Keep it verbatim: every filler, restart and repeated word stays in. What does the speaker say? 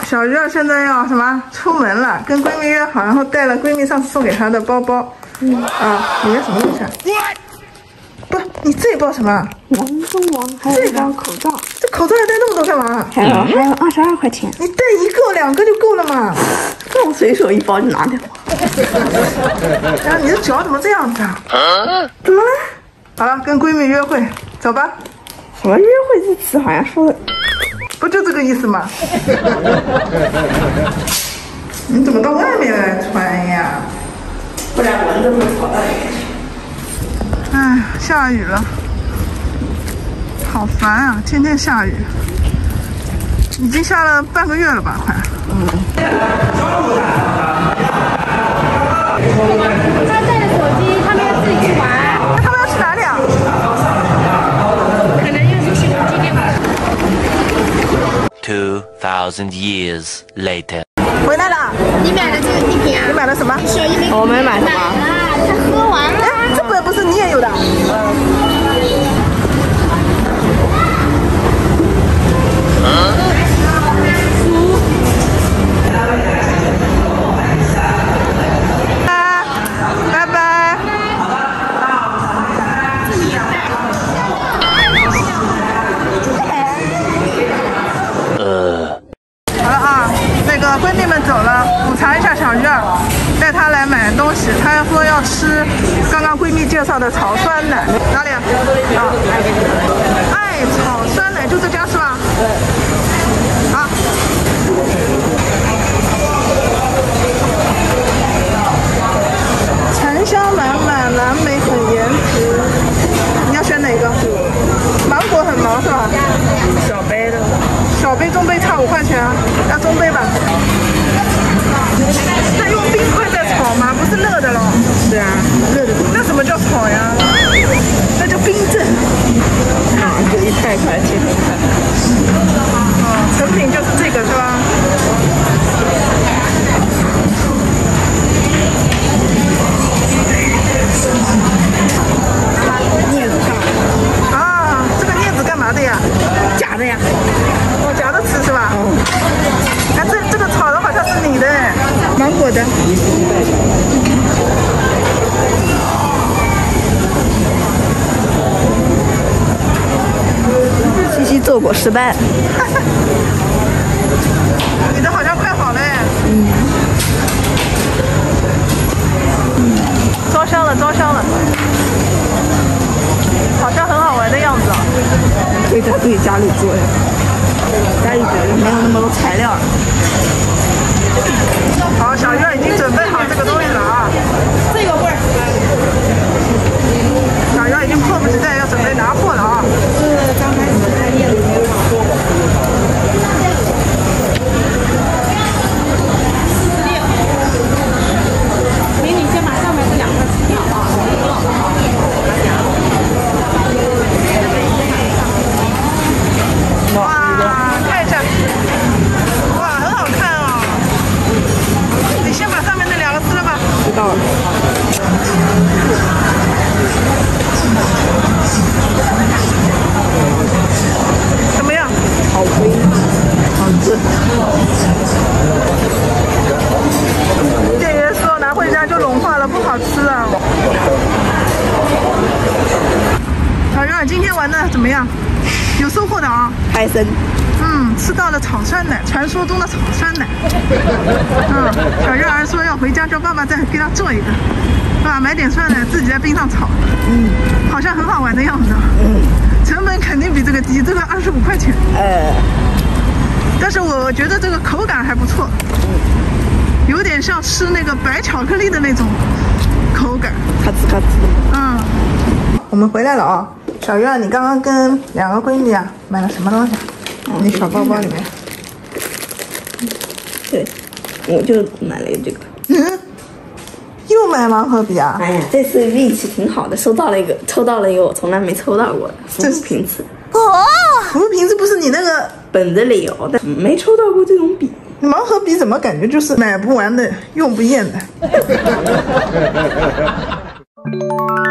小鱼儿现在要什么？出门了，跟闺蜜约好，然后带了闺蜜上次送给她的包包。嗯啊，里面什么东西啊？不，你这包什么？ 王中王，还有一张口罩。 这口罩要带那么多干嘛？ 还有还有二十二块钱。 你带一个两个就够了嘛？ 这我随手一包就拿掉。 然后你的脚怎么这样子啊？怎么了？好了，跟闺蜜约会，走吧。 什么约会这词好像说的， 不就这个意思吗？你怎么到外面来穿呀？ 不然蚊子会跑到里面去。 哎，下雨了，好烦啊！天天下雨，已经下了半个月了吧，快。嗯。 他带着手机，他们要自己去玩。 那他们要去哪里啊？ 可能要去洗手机店吧。 Two thousand years later. 回来了。 你买的这个地瓶啊？ 你买了什么？ 小姨没我没买什么。 买了，他喝完了。 哎，这本不是你也有的？拜拜。 呃。 好了啊，那个闺蜜们走了，补偿一下小鱼儿，带她来买东西。她说要吃刚刚闺蜜介绍的炒酸奶，哪里啊？啊，爱炒酸奶就这家是吧？对。好。沉香满满，蓝莓很颜值。你要选哪个？芒果很毛是吧？ 小杯的。 小杯、中杯差五块钱啊，要中杯吧。那用冰块在炒吗？不是热的咯？ 对啊，热的。 那什么叫炒呀？那叫冰镇。 啊，就一块一块切成块。 哦，成品就是这个是吧？ 镊子干嘛？ 啊，这个镊子干嘛的呀？ 夹的呀。 我夹着吃是吧？哦。哎，这这个炒的好像是你的哎，芒果的。 西西做过失败。 你的好像快好了哎。 嗯。 嗯，招香了，招香了。好像很好玩的样子啊。 可以在自己家里做呀。家里没有那么多材料。 好，小鱼儿已经准备好这个东西了啊。 这个味儿。 小鱼儿已经迫不及待要准备拿货了啊。 是刚开始开业的时候炒过。 美女先把上面这两块吃掉啊。 哇，看一下，哇，很好看哦。你先把上面那两个吃了吧。 知道了。 怎么样？ 好贵，好吃。 店员说拿回家就融化了，不好吃啊。小鱼儿，今天玩的怎么样？有收获的啊。 海参。 嗯，吃到了炒酸奶，传说中的炒酸奶。嗯，小鱼儿说要回家叫爸爸再给他做一个，是吧？买点酸奶自己在冰上炒。 嗯， 好像很好玩的样子。嗯，成本肯定比这个低，这个二十五块钱。 呃， 但是我觉得这个口感还不错。嗯，有点像吃那个白巧克力的那种口感。 咔吱咔吱。 嗯，我们回来了啊。小鱼儿，你刚刚跟两个闺蜜啊买了什么东西？你小包包里面。 对，我就买了这个。 嗯，又买盲盒笔啊？ 哎呀，这次运气挺好的，收到了一个，抽到了一个我从来没抽到过的这是瓶子。 哦，红瓶子不是你那个本子里有，但没抽到过这种笔。 盲盒笔怎么感觉就是买不完的，用不厌的？